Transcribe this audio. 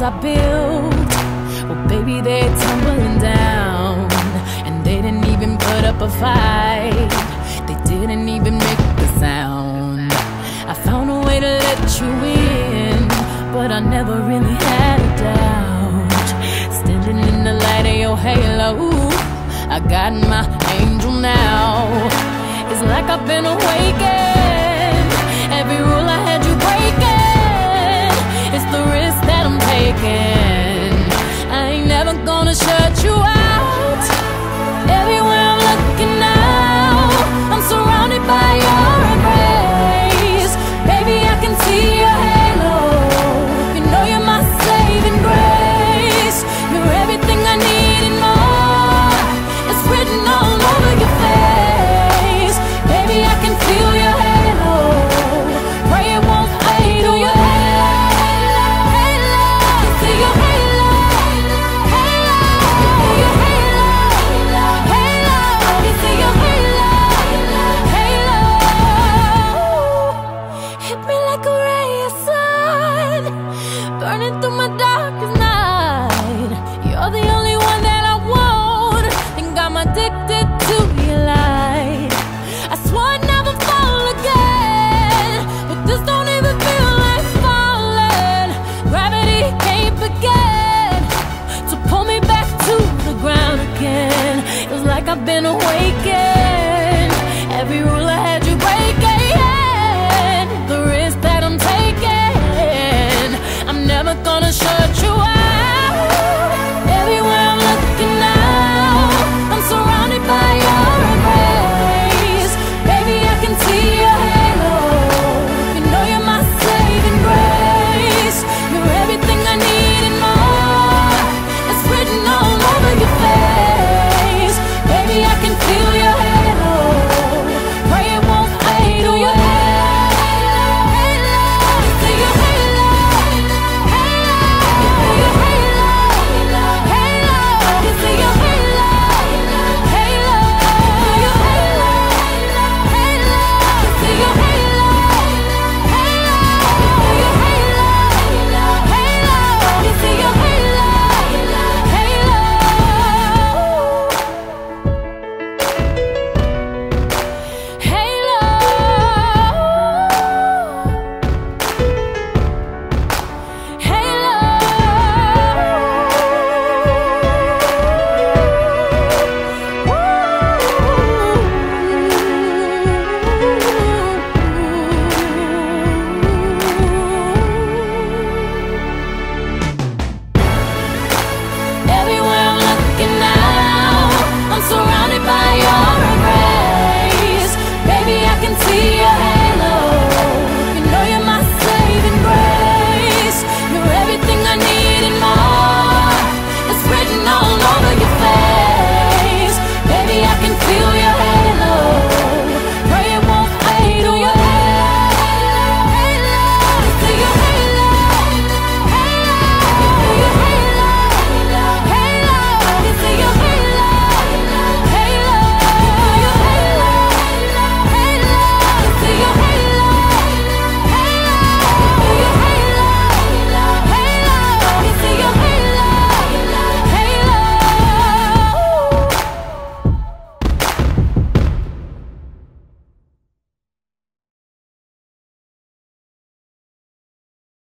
I built, well baby, they're tumbling down. And they didn't even put up a fight, they didn't even make a sound. I found a way to let you in, but I never really had a doubt. Standing in the light of your halo, I got my angel now. It's like I've been awakened. Every rule I had you breaking, it's the risk that I'm taking. I ain't never gonna shut you out. Everywhere I'm looking now, I'm surrounded by your embrace. Baby, I can see your halo. You know you're my saving grace. You're everything I need and more. It's written all over your face. Baby, I can feel your halo. Pray it won't fade away. See your halo, halo, your halo, halo. You see your halo, halo. Hit me like a ray of sun, burning through my darkest night. You're the only one that I want. Think I'm addicted to your light. I swore I'd never fall again, but this don't even feel like falling. Gravity can't begin to pull me back to the ground again. It was like I've been awakened.